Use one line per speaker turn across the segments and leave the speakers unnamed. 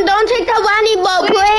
don't take the wani boat, please.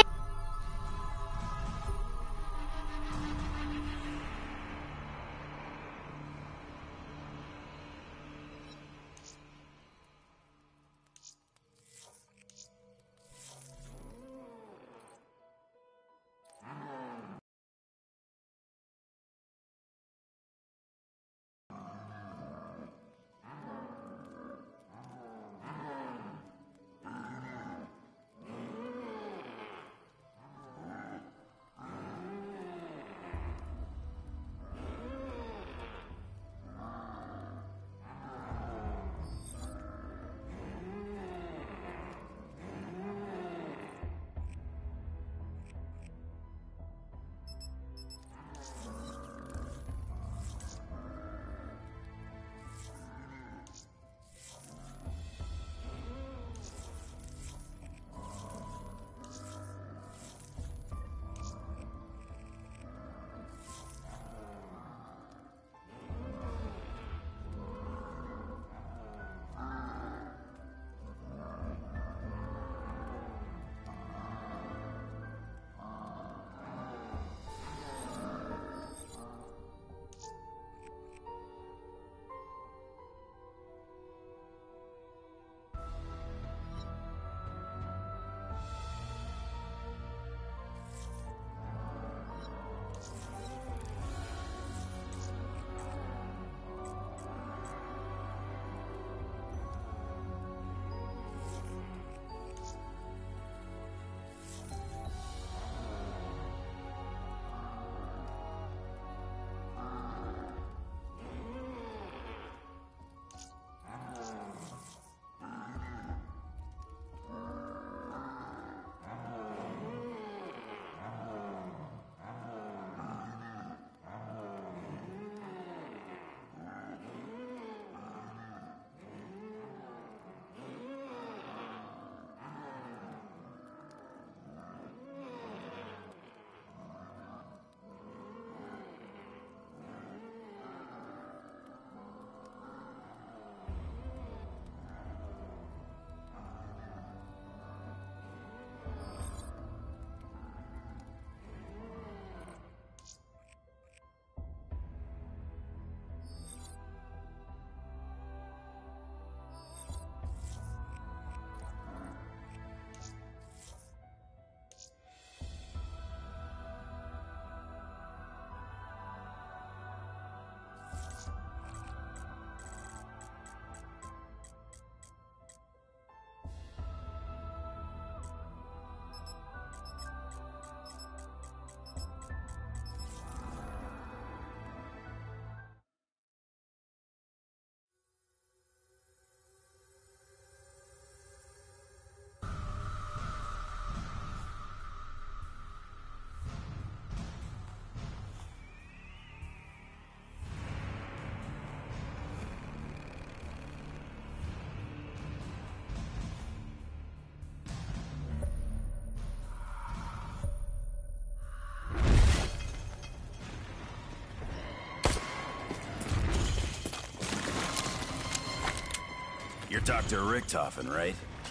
You're Dr. Richtofen, right?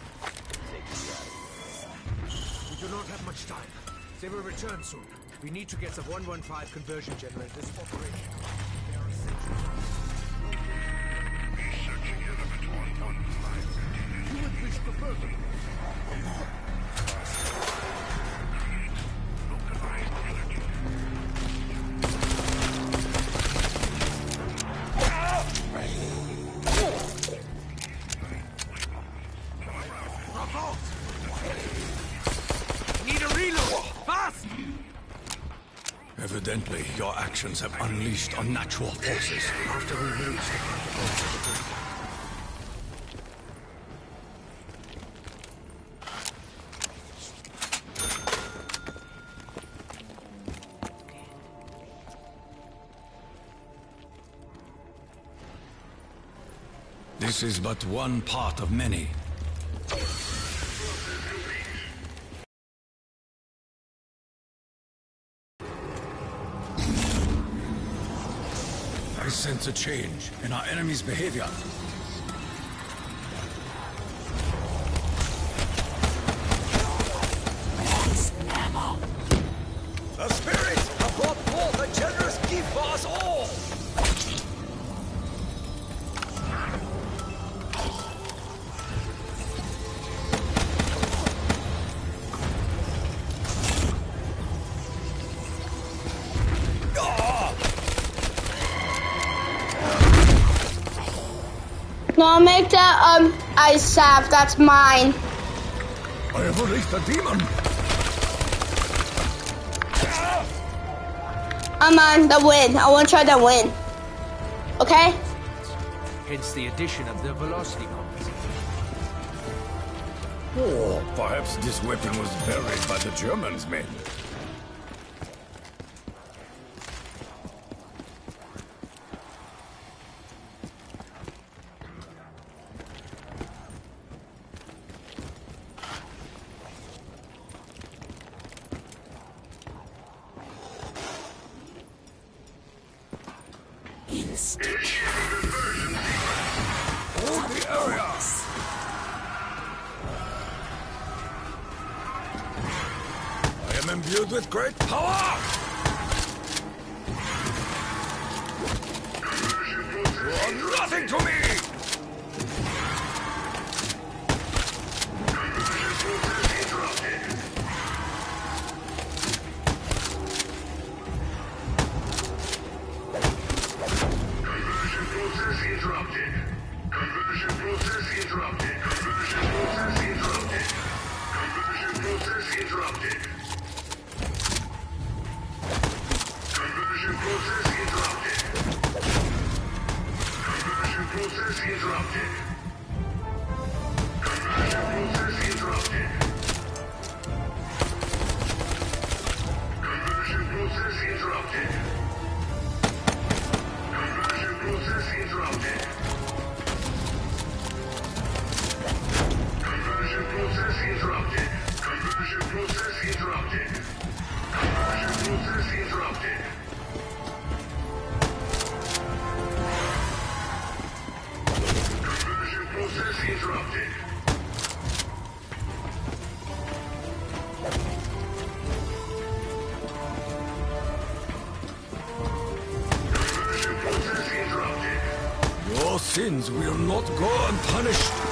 We do not have much time. They will return soon. We need to get the 115 conversion generators operational. They are essential.
Researching element 115.
You would wish to further.
Localized energy.
Need a reload! Fast!
Evidently, your actions have unleashed unnatural forces.
After we reach
This is but one part of many. I sense a change in our enemy's behavior.
No, make that ice salve. That's mine.
I have unleashed a demon.
I'm on the win. I want to try the win. Okay?
Hence the addition of the velocity compensator.
Oh, perhaps this weapon was buried by the Germans, men. Hold the area! I am imbued with great power! You are nothing to me! Your sins will not go unpunished.